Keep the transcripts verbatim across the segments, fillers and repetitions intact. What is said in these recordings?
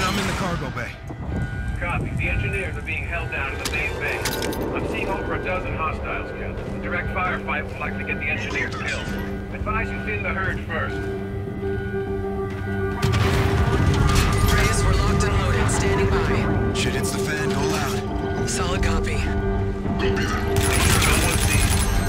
I'm in the cargo bay. Copy. The engineers are being held down in the main base. I'm seeing over a dozen hostiles, Captain. A direct firefight will likely get the engineers killed. Advise you thin the herd first. Reyes, we're locked and loaded. Standing by. Shit hits the fan, go loud. Solid copy. Copy that. Make sure no one sees.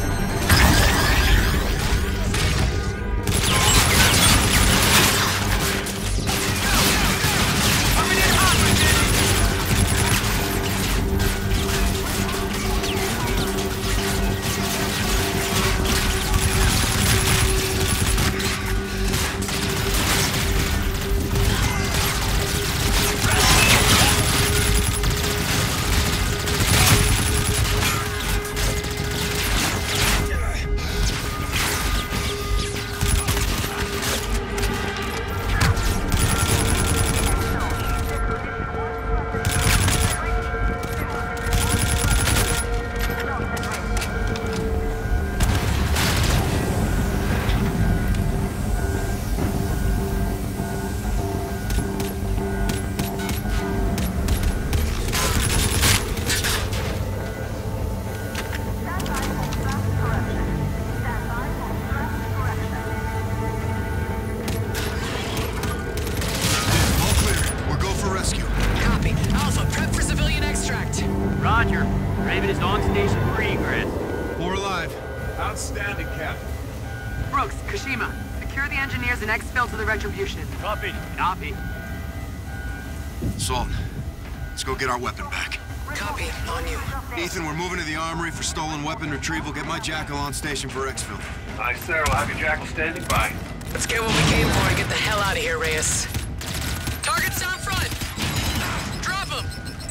Roger. Raven is on station for egress. More alive. Outstanding, Captain. Brooks, Kashima, secure the engineers and exfil to the Retribution. Copy. Copy. Salt, let's go get our weapon back. Copy. On you. Ethan, we're moving to the armory for stolen weapon retrieval. Get my Jackal on station for exfil. Aye, sir. I'll have your Jackal standing by. Let's get what we came for and get the hell out of here, Reyes. Target's down front! Drop him!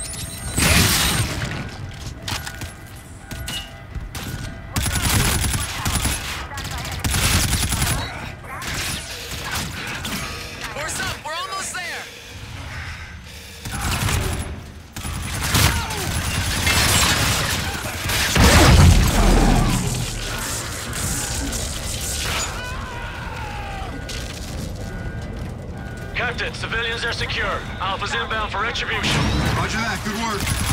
Force up! We're almost there! Captain, civilians are secure. Alpha's inbound for retribution. Roger that, good work.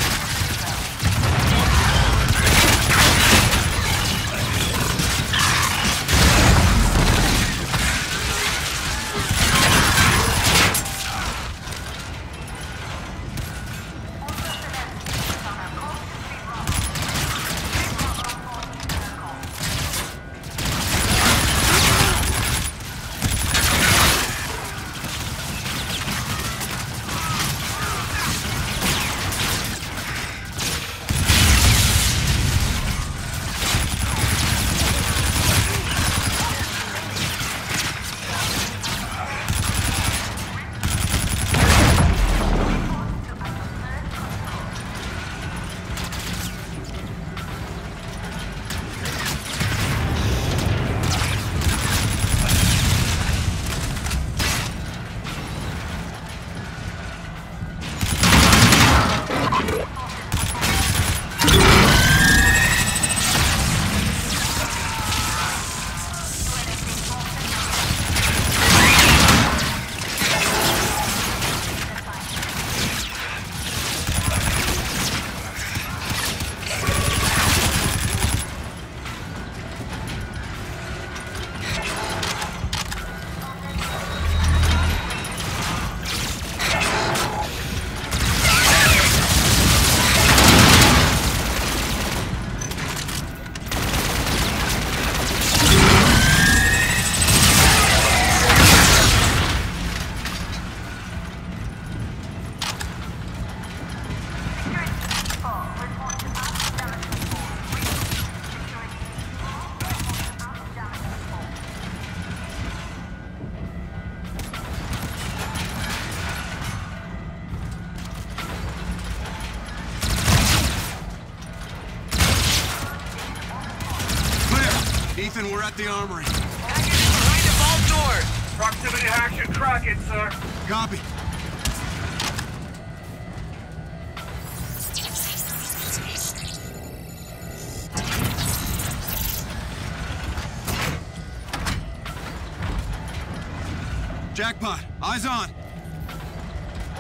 Ethan, we're at the armory. Package is behind the vault door! Proximity hack should crack it, sir. Copy. Jackpot, eyes on.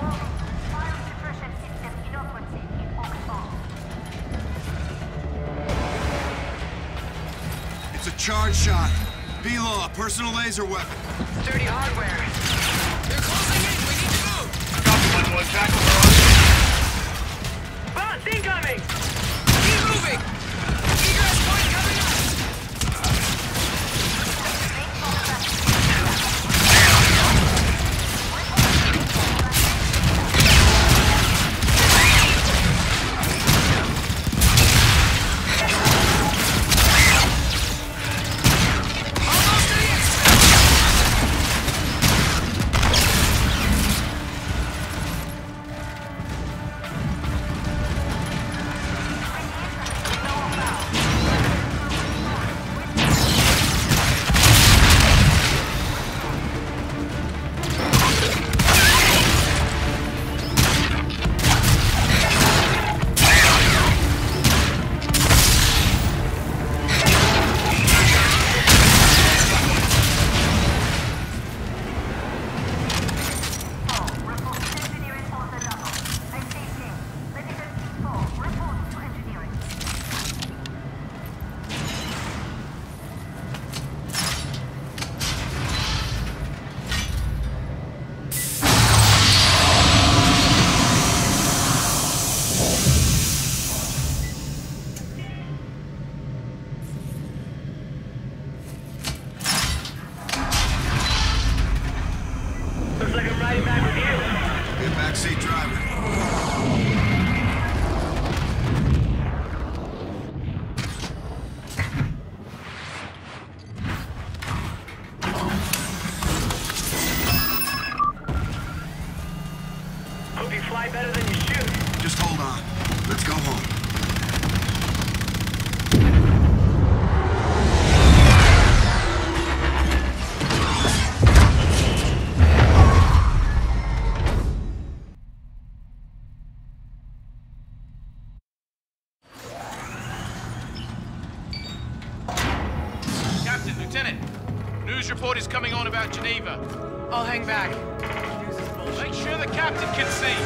charge shot. B-Law, personal laser weapon. Dirty hardware. They're closing in. We need to move. Copy, one one. Jackal, we're on. Boss incoming. Keep moving. Egress point coming up. Backseat driver. Hope you fly better than you shoot. Just hold on. Let's go home. Lieutenant, news report is coming on about Geneva. I'll hang back. Make sure the captain can see.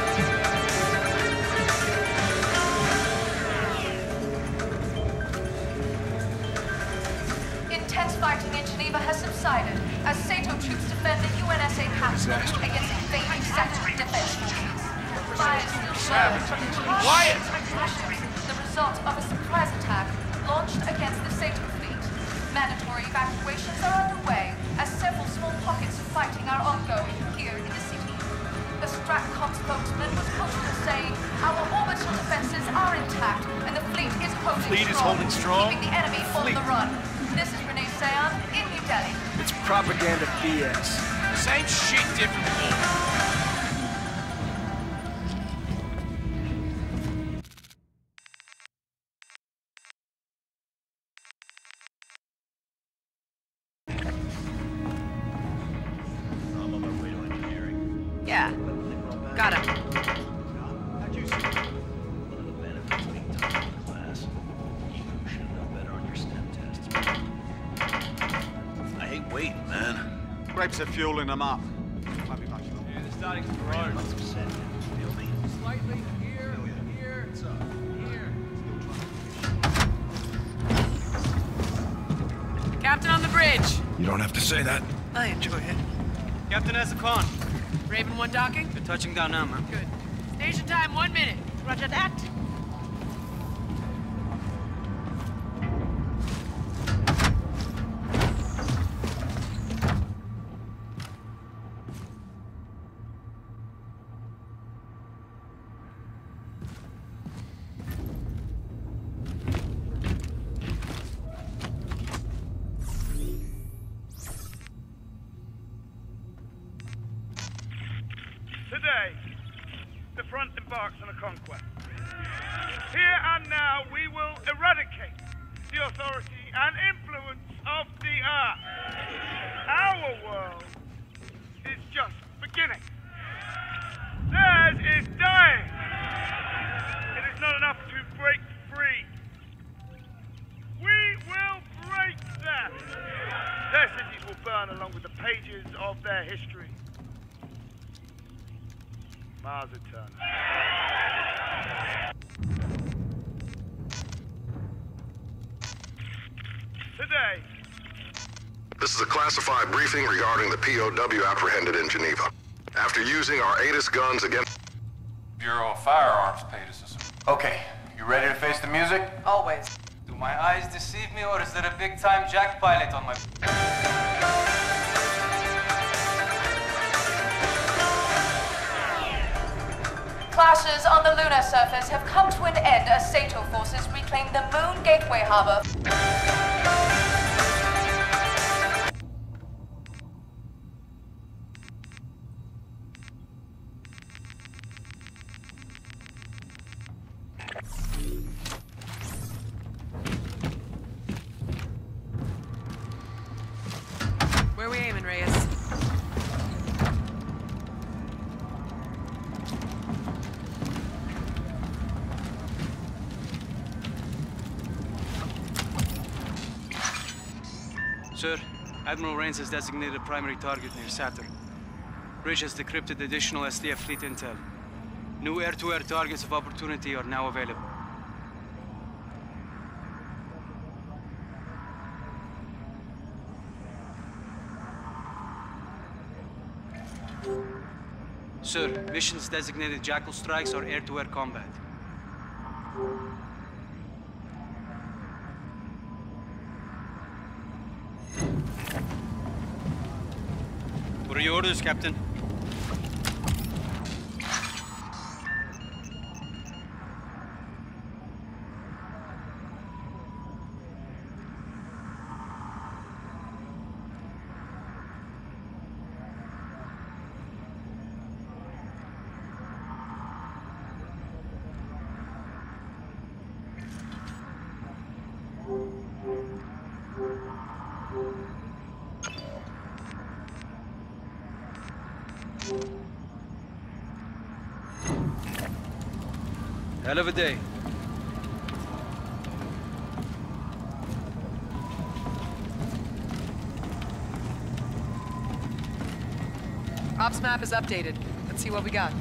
Intense fighting in Geneva has subsided as SATO troops defend the U N S A capital against invading Saturn defense forces. Fires still surge from the Quiet! the result of a surprise attack launched against the SATO fleet. Mandatory evacuations are underway as several small pockets of fighting are ongoing here in the city. A STRATCOM spokesman was quoted as saying, "Our orbital defenses are intact and the fleet is holding Fleet is strong, holding strong? keeping the enemy on Fleet. the run." This is Renee Sayan in New Delhi. It's propaganda B S. Same shit, different form. Yeah. Got him. How'd you see it? One of the benefits being top in class. You should have done better on your STEM tests. I hate waiting, man. Grapes are fueling them up. Might be much longer. Yeah, they're starting to grow. Must have said it. Feel me? Slightly here, here, here. Captain on the bridge. You don't have to say that. I enjoy it. Captain Azakon. Raven one docking? We're touching down now, man. Good. Station time, one minute. Roger that. Today, the front embarks on a conquest. Here and now, we will eradicate the authority and influence of the Earth. Our world is just beginning. Theirs is dying. It is not enough to break free. We will break them. Their cities will burn along with the pages of their history. Mars Eternal. today. This is a classified briefing regarding the P O W apprehended in Geneva. After using our ATIS guns against... Bureau of Firearms paid us. Okay, you ready to face the music? Always. Do my eyes deceive me, or is there a big-time Jack pilot on my... Clashes on the lunar surface have come to an end as Sato forces reclaim the Moon Gateway Harbor. Where are we aiming, Reyes? Sir, Admiral Rains has designated a primary target near Saturn. Bridge has decrypted additional S D F fleet intel. New air-to-air targets of opportunity are now available. Sir, missions designated Jackal strikes or air-to-air combat. What are your orders, Captain? Hell of a day. Ops map is updated. Let's see what we got.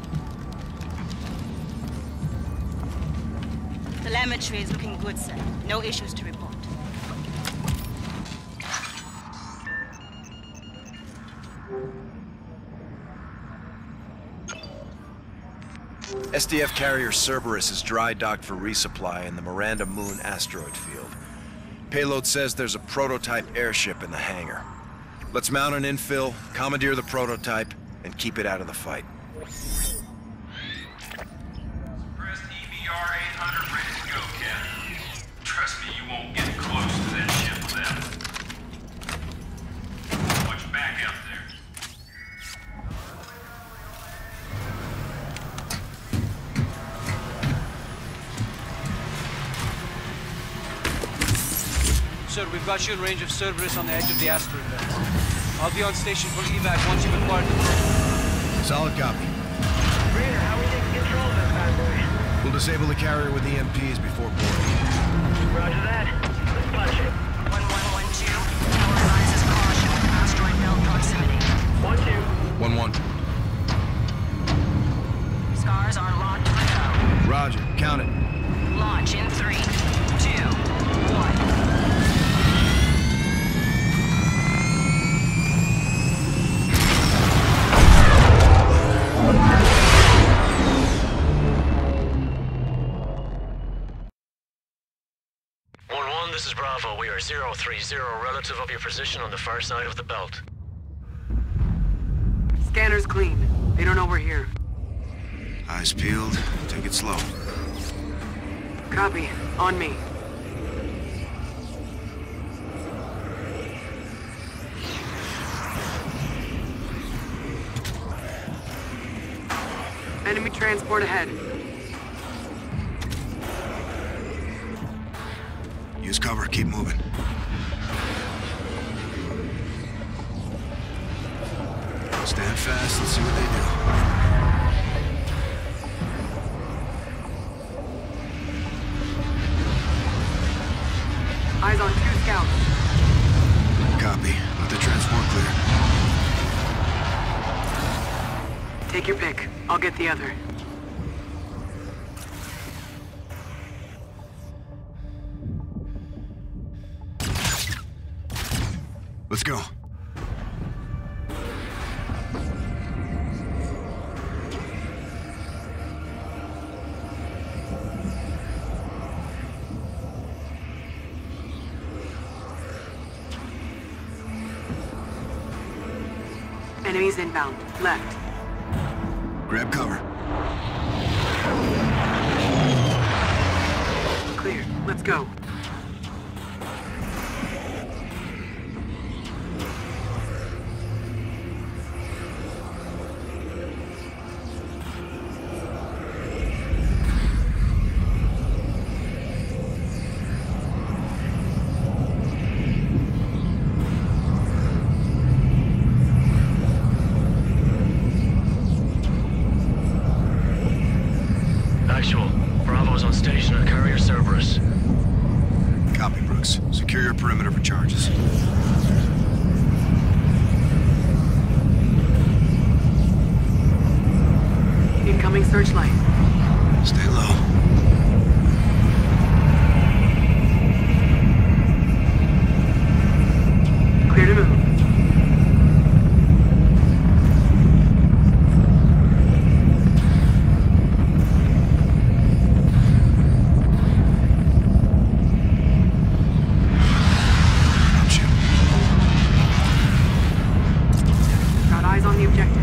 Telemetry is looking good, sir. No issues to report. S D F carrier Cerberus is dry docked for resupply in the Miranda Moon asteroid field. Payload says there's a prototype airship in the hangar. Let's mount an infill, commandeer the prototype, and keep it out of the fight. Press E B R eight hundred, ready to go, Captain. Trust me, you won't get close to that ship without it. Watch your back out there. Sir, we've got you in range of Cerberus on the edge of the asteroid belt. I'll be on station for evac once you've acquired the probe. Solid copy. Raider, how are we taking control of this bad boy? We'll disable the carrier with E M Ps before boarding. Roger that. Let's punch it. one one one two. Tower advises caution with asteroid belt proximity. one two. one one. Scars are locked for go. Roger. Count it. Launch in three, two, one. This is Bravo. We are zero three zero relative of your position on the far side of the belt. Scanner's clean. They don't know we're here. Eyes peeled. Take it slow. Copy. On me. Enemy transport ahead. Use cover, keep moving. Stand fast and see what they do. Eyes on two scouts. Copy. Let the transport clear. Take your pick. I'll get the other. Let's go. Enemies inbound. Left. Grab cover. Clear. Let's go. Actual. Bravo's on station at Carrier Cerberus. Copy, Brooks. Secure your perimeter for charges. Incoming searchlight. Stay low. Clear to move. Got eyes on the objective.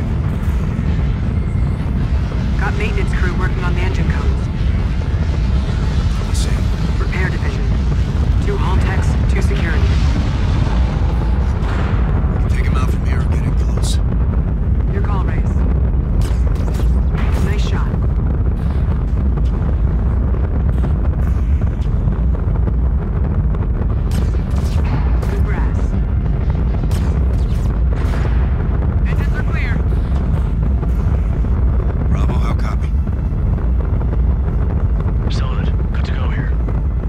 Got maintenance crew working on the engine codes. I see. Repair division. Two hull techs, two security. Take him out from here or get in close. Your call, Reyes. Nice shot. Good brass. Engines are clear. Bravo, how copy? Solid. Good to go here.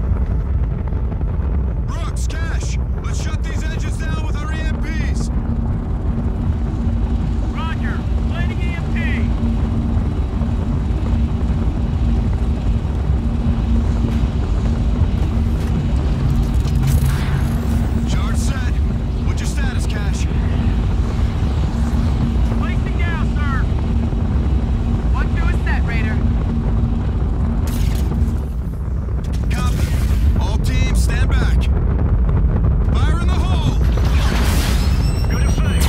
Brooks, Cash! Let's shut these engines down with our E M Ps! Roger. Lighting E M P. Charge set. What's your status, Cash? Placing down, sir. One two is set, Raider. Copy. All teams, stand back. Fire in the hole! Good effect.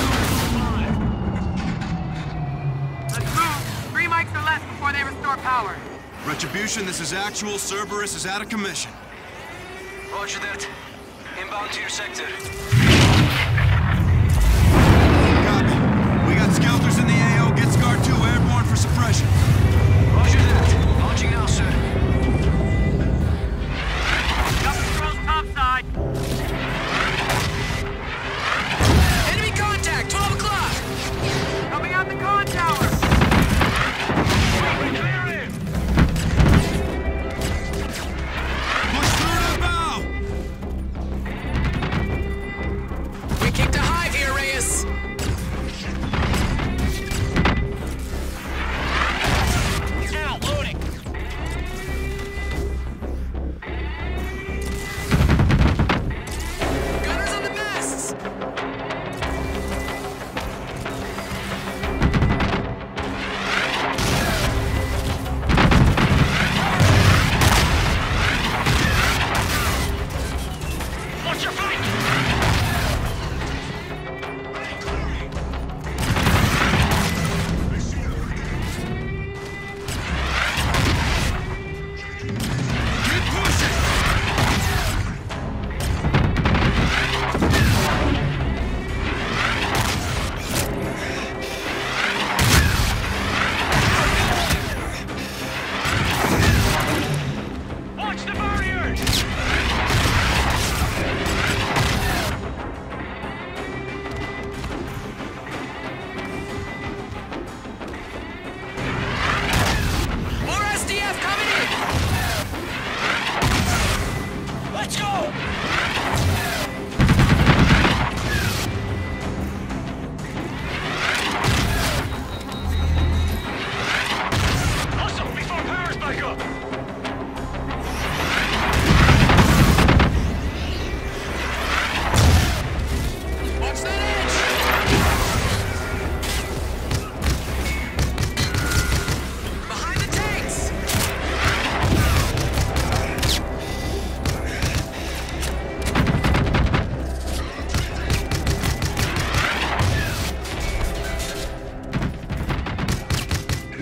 Let's move. Three mics or less before they restore power. Retribution, this is actual. Cerberus is out of commission. Roger that. Inbound to your sector. Copy. We got Skelters in the A O. Get Scar two airborne for suppression. Roger that. Launching now, sir. Got controls topside. Enemy contact, twelve o'clock! Coming out the con tower! Push through that bow!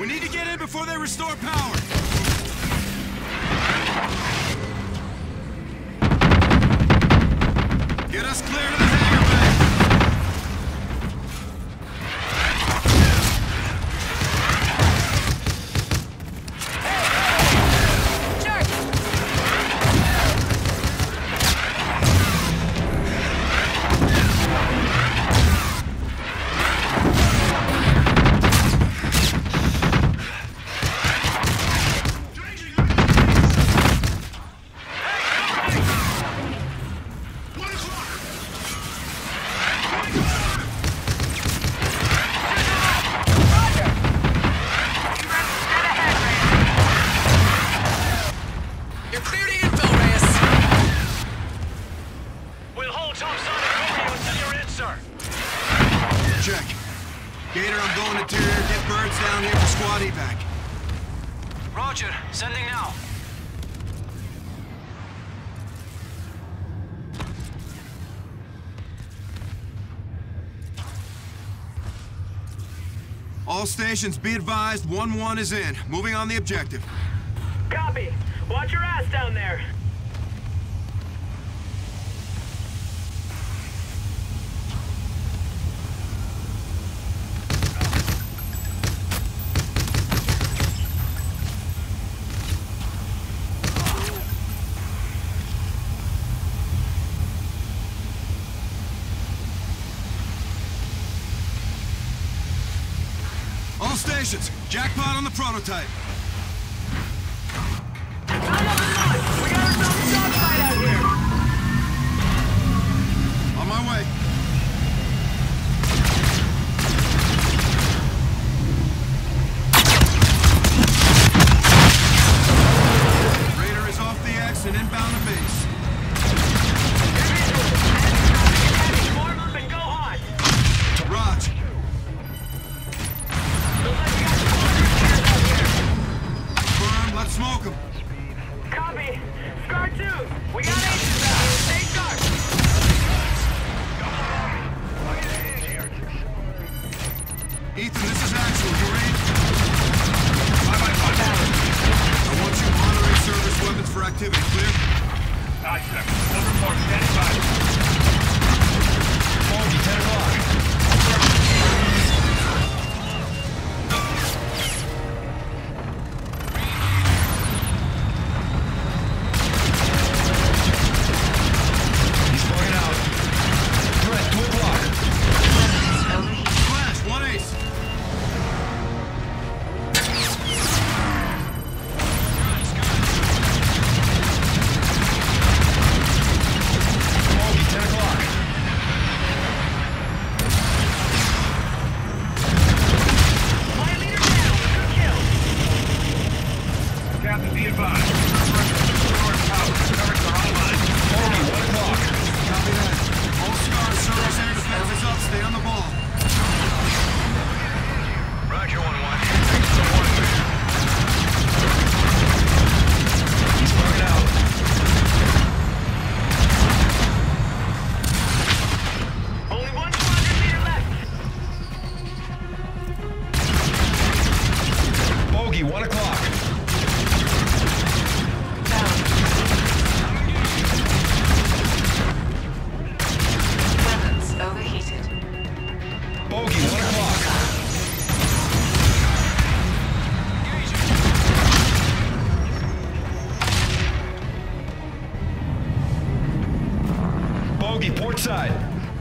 need to get in before they restore power! Get us clear to the hangar bay! Roger, sending now. All stations, be advised, one one is in. Moving on the objective. Copy. Watch your ass down there. All stations, jackpot on the prototype. We got ourselves a dogfight out here. On my way. Raider is off the X and inbound to base. Warm up and go hot. Raj. Let's smoke him. Copy. Scar two. We got agents out here. Stay sharp. Ethan, this is Axel. You read? Bye bye, bye bye. I want you monitoring service weapons for activity. Clear? Aye, sir. Full report. Standing by. Bogey, ten o'clock. One o'clock. Weapons overheated. Bogey, one o'clock. Bogey, port side.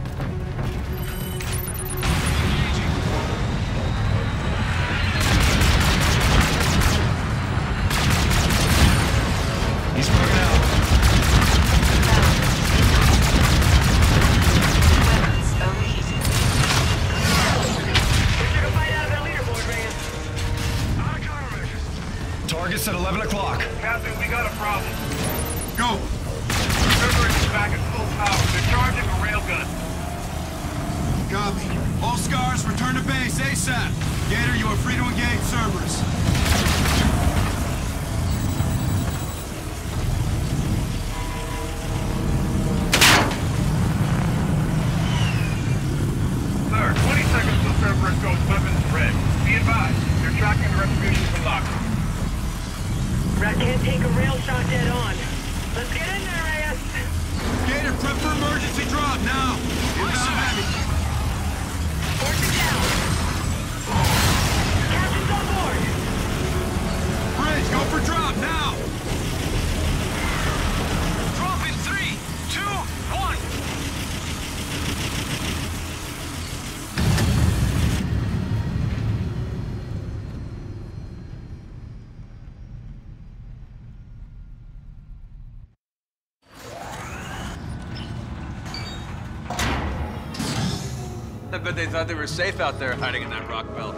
He's moving out. Weapons overheated. We took a bite out of that leaderboard, Reyes. Out of countermeasures. Target's at eleven o'clock. Captain, we got a problem. Go! Cerberus is back at full power. They're charging a railgun. Copy. All scars, return to base ASAP. Gator, you are free to engage Cerberus. Sir, twenty seconds till Cerberus goes weapons red. Be advised. advised, they're tracking the Retribution from Lockwood. Rat can't take a rail shot dead on. Let's get in there, Reyes! Gator, prep for emergency drop, now! Inbound heavy! Force it down! Captain's on board! Bridge, go for drop, now! Drop in three, two, one! I bet they thought they were safe out there hiding in that rock belt.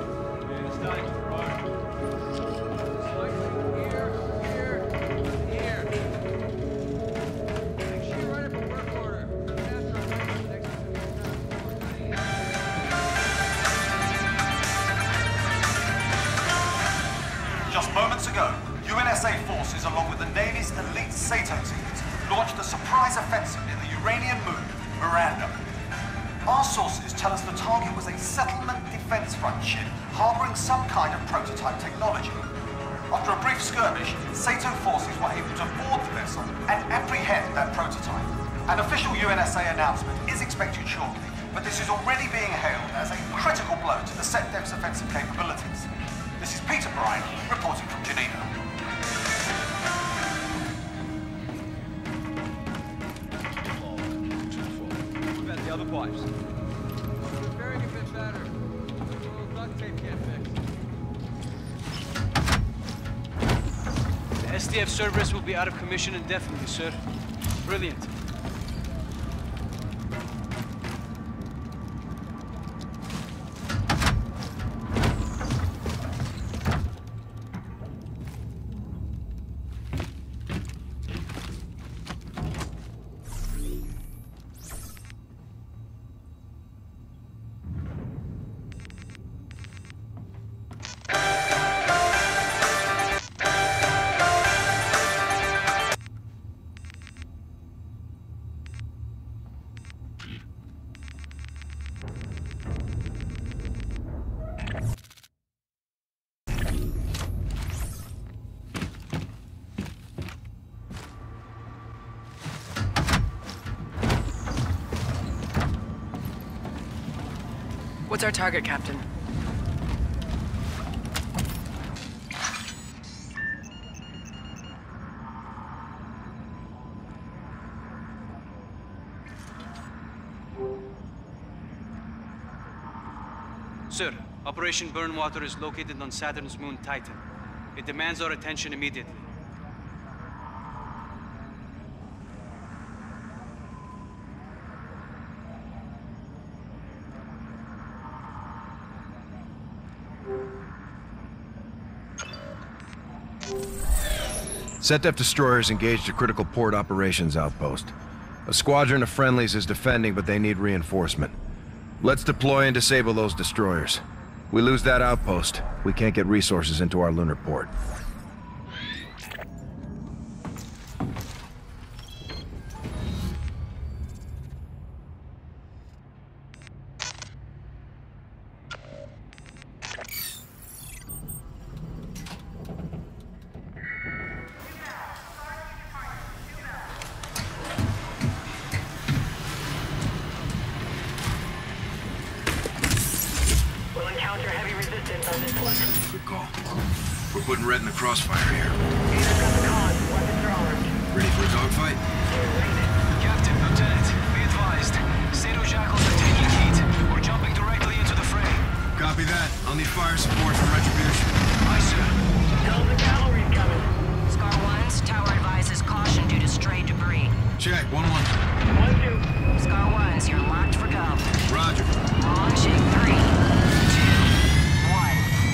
Just moments ago, U N S A forces, along with the Navy's elite SATO teams, launched a surprise offensive in the Uranian moon, Miranda. Our sources tell us the target was a settlement defense front ship harboring some kind of prototype technology. After a brief skirmish, SATO forces were able to board the vessel and apprehend that prototype. An official U N S A announcement is expected shortly, but this is already being hailed as a critical blow to the SETDEF's offensive capabilities. This is Peter Bryan, reporting from Geneva. What about the other pipes? Repairing a bit better. A little duct tape can't fix. The S D F Cerberus will be out of commission indefinitely, sir. Brilliant. What's our target, Captain? Sir, Operation Burnwater is located on Saturn's moon Titan. It demands our attention immediately. SETDEF destroyers engaged a critical port operations outpost. A squadron of friendlies is defending, but they need reinforcement. Let's deploy and disable those destroyers. We lose that outpost, we can't get resources into our lunar port. Good call. We're putting Red in the crossfire here. Ready for a dogfight? Captain, Lieutenant, be advised. Sato Jackals are taking heat. We're jumping directly into the fray. Copy that. I'll need fire support from Retribution. Aye, sir. Tell the cavalry's coming. Scar one's tower advises caution due to stray debris. Check. one one. One two. Scar one's, you're locked for go. Roger. Launching three, two, one.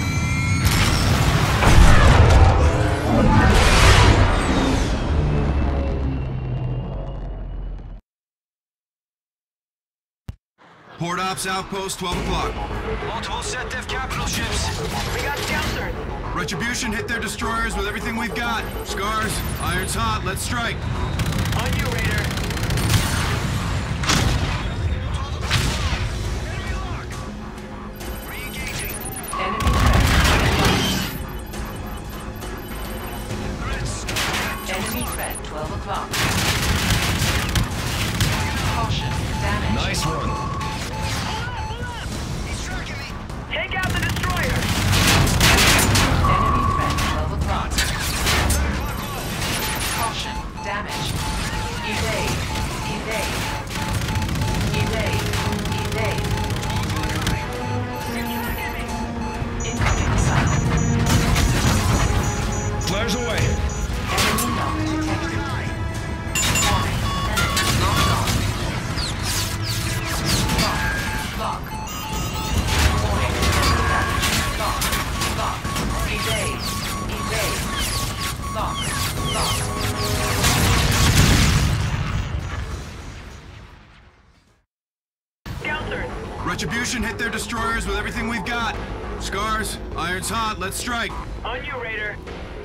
Port Ops Outpost, twelve o'clock. Multiple SETDEF capital ships. We got Skelter. Retribution hit their destroyers with everything we've got. Scars, iron's hot, let's strike. On you, Raider. Re-engaging. Enemy Execution hit their destroyers with everything we've got. Scars, iron's hot, let's strike. On you, Raider.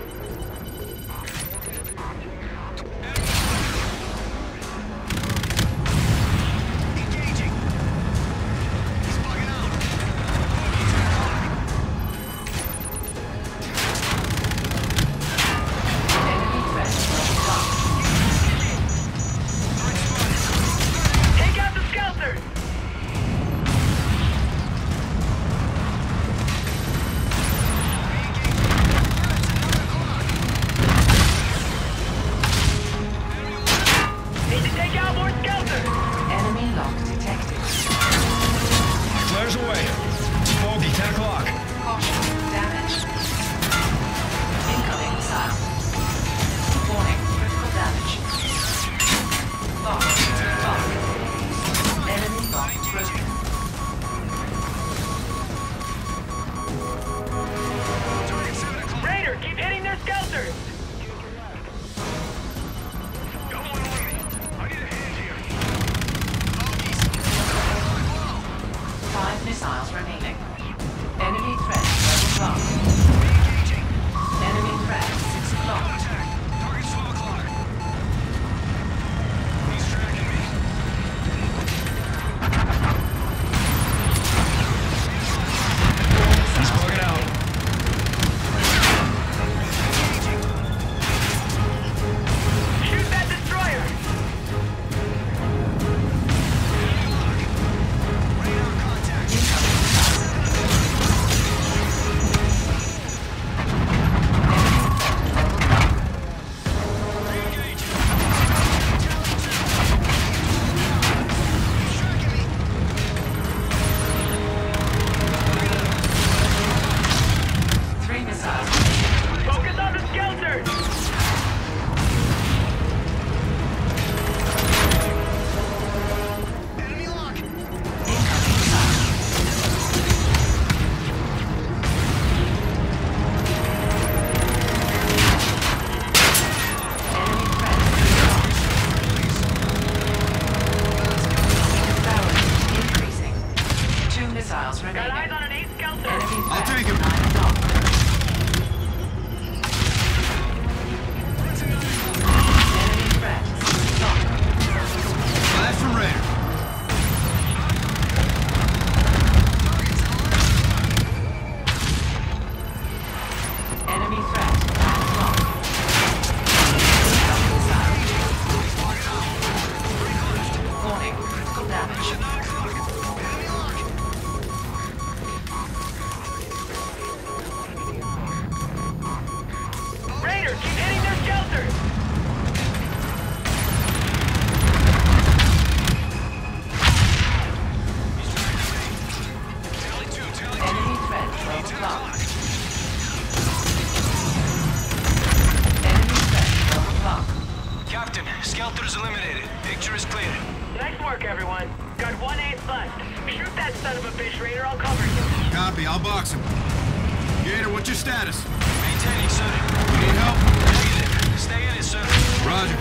Skelter's eliminated. Picture is clear. Nice work, everyone. Got one ace left. Shoot that son of a bitch, Raider. I'll cover you. Copy, I'll box him. Gator, what's your status? Maintaining, sir. You need help? Negative. Stay in it, sir. Roger.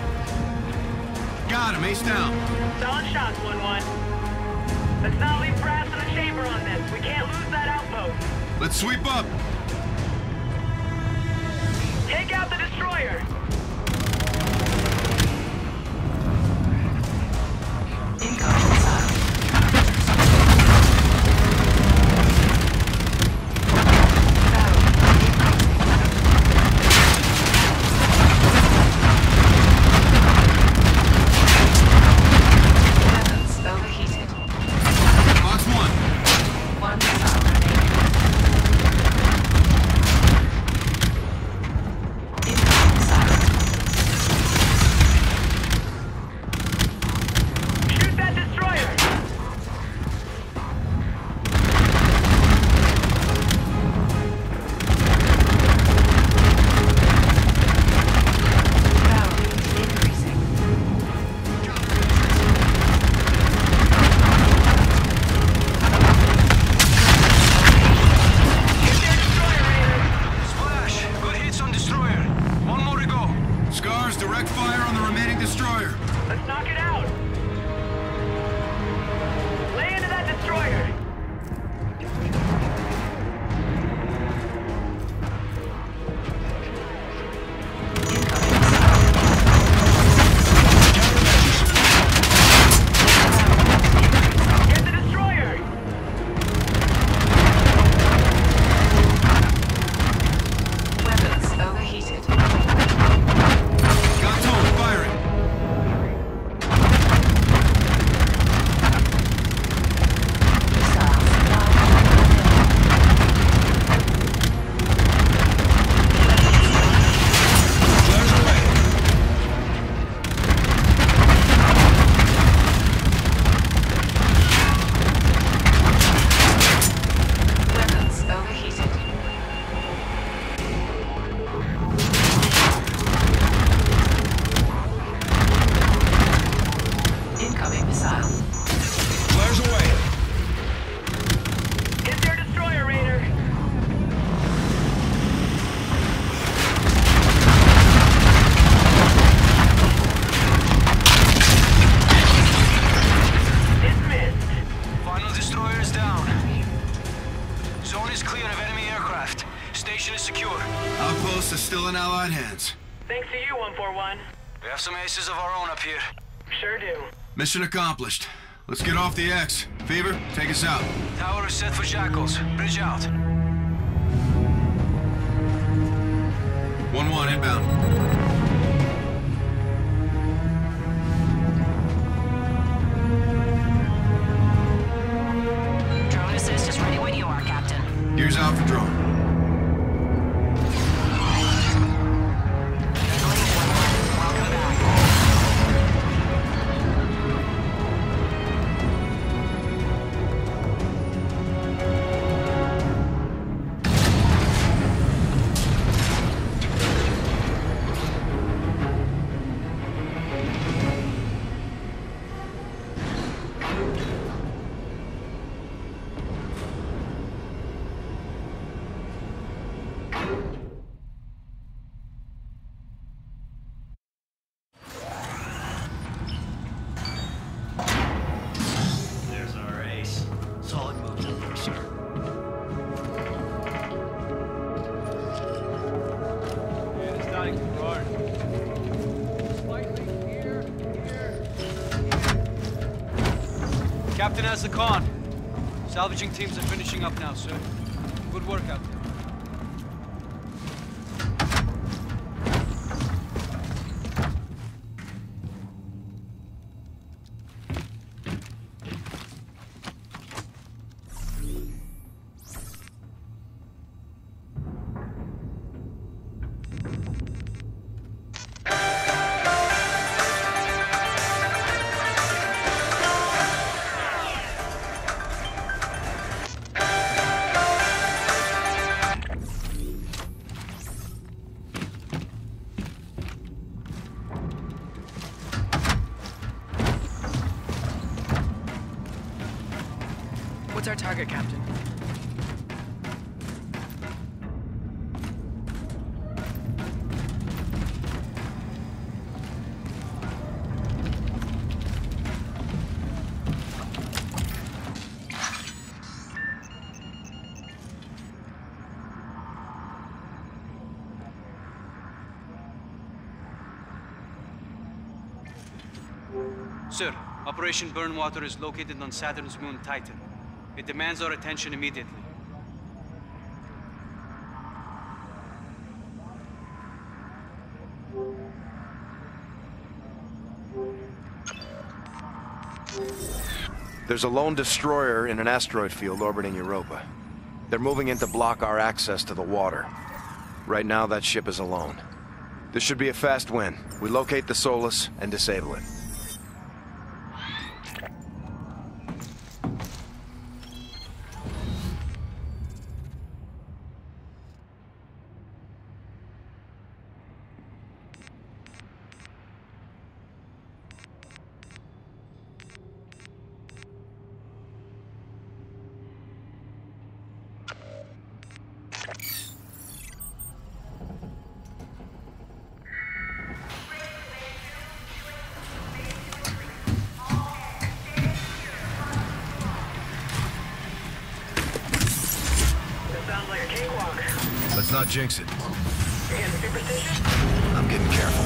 Got him, ace down. Solid shots, one one. Let's not leave brass in the chamber on this. We can't lose that outpost. Let's sweep up. Take out the destroyer. Inside. Location is secure. Outpost is still in Allied hands. Thanks to you, one four one. We have some aces of our own up here. Sure do. Mission accomplished. Let's get off the X. Fever, take us out. Tower is set for Jackals. Bridge out. one one, inbound. Drone assist is ready when you are, Captain. Gears out for drone. Welcome back. There's our ace. Solid moves in there, sir. Yeah, it's starting to roar. Slightly here, here, here. Captain has the con. Salvaging teams are finishing up now, sir. Good work out there. What's our target, Captain? Sir, Operation Burnwater is located on Saturn's moon Titan. It demands our attention immediately. There's a lone destroyer in an asteroid field orbiting Europa. They're moving in to block our access to the water. Right now, that ship is alone. This should be a fast win. We locate the Solus and disable it. Let's not jinx it. You're getting superstitious? I'm getting careful.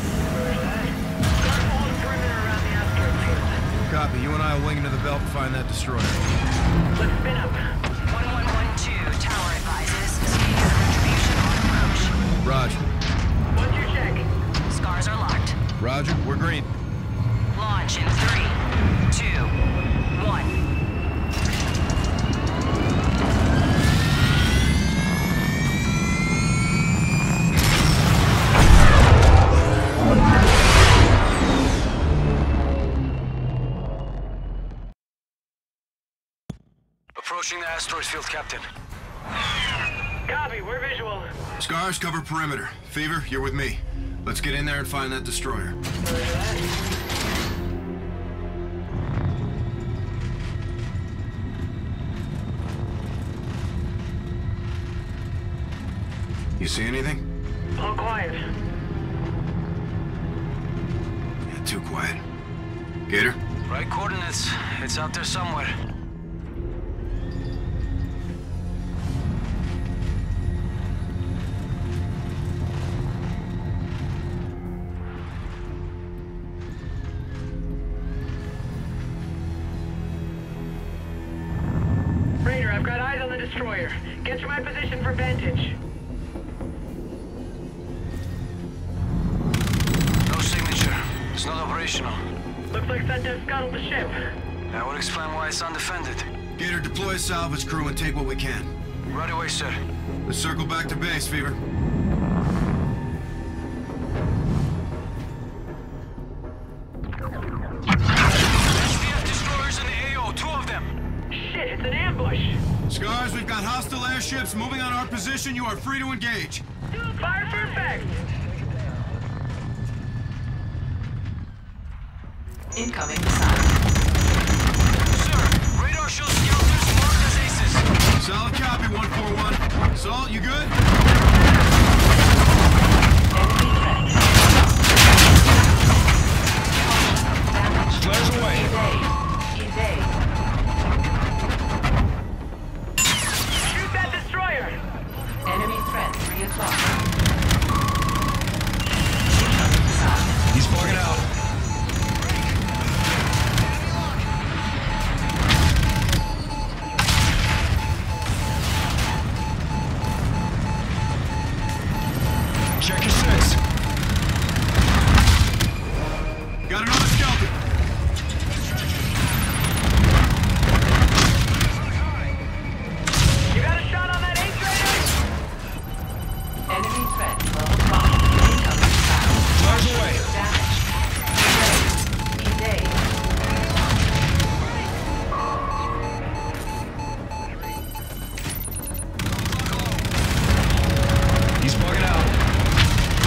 Copy. You and I will wing into the belt and find that destroyer. Let's spin up. one one one two, tower advises. Scanning retribution on approach. Roger. What's your check? Scars are locked. Roger. We're green. Launch in three, two, one. Approaching the asteroid field, Captain. Copy, we're visual. Scars, cover perimeter. Fever, you're with me. Let's get in there and find that destroyer. You see anything? All quiet. Yeah, too quiet. Gator? Right coordinates. It's out there somewhere. destroyer. Get to my position for vantage. No signature. It's not operational. Looks like Sentinel scuttled the ship. That would explain why it's undefended. Gator, deploy a salvage crew and take what we can. Right away, sir. Let's circle back to base, Fever. S D F destroyers in the A O, two of them. Shit, it's an ambush. Scars, we've got hostile airships moving on our position. You are free to engage. Fire for effect. Incoming missile. Sir, radar shows skeletons marked as aces. Solid copy, one four one. Salt, you good? Flares away. Evade. Shoot that destroyer. Enemy threat three o'clock. Incoming missile. He's bugging out. Check your six. Got another skeleton. You got a shot on that eight trader? Enemy threat twelve o'clock. Incoming missile. Flares away. Damage. Evade. He's bugging out.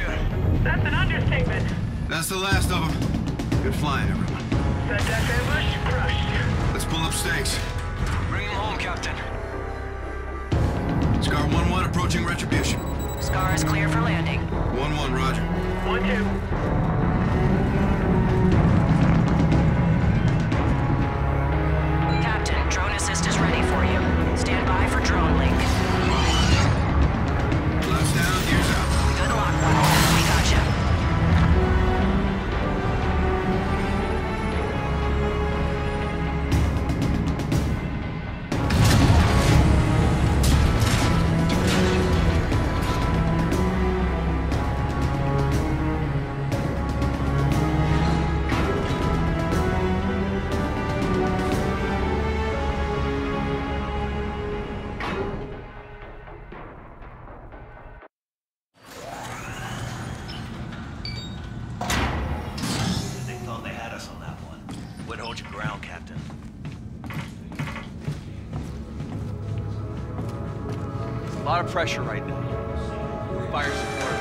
destroyer. That's an understatement. That's the last of them. Good flying, everyone. That death ambush crushed. Let's pull up stakes. Bring him home, Captain. Scar one one approaching retribution. Scar is clear for landing. one one, roger. one two. Captain, drone assist is ready for you. Stand by for drone link. Flaps down, gears out. Good luck, Will. We got you. A lot of pressure right now. Fire support.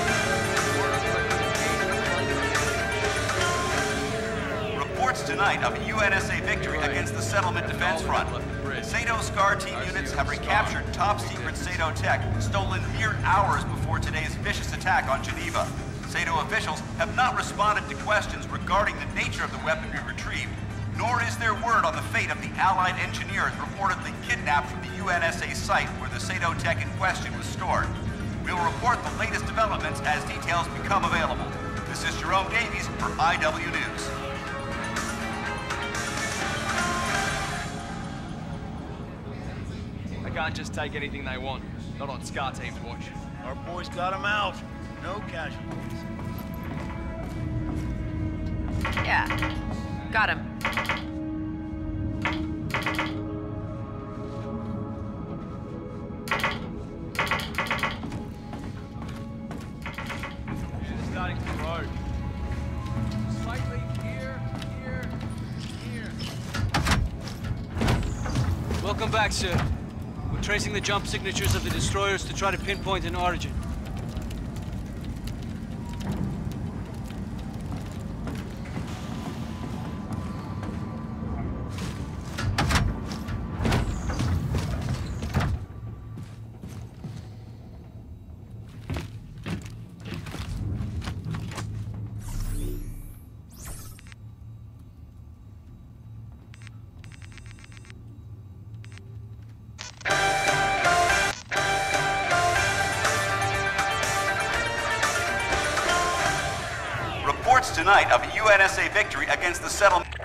Reports tonight of a U N S A victory against the Settlement Defense Front. SATO SCAR team units have recaptured top-secret SATO tech stolen mere hours before today's vicious attack on Geneva. SATO officials have not responded to questions regarding the nature of the weapon we retrieved, nor is there word on the fate of the Allied engineers reportedly kidnapped from the U N S A site where the SATO tech in question was stored. We will report the latest developments as details become available. This is Jerome Davies for I W News. I can't just take anything they want. Not on SCAR team's watch. Our boys got them out. No casualties. Yeah. Got him. It's starting to grow. Slightly here, here, here. Welcome back, sir. We're tracing the jump signatures of the destroyers to try to pinpoint an origin. Reports tonight of a U N S A victory against the Settlement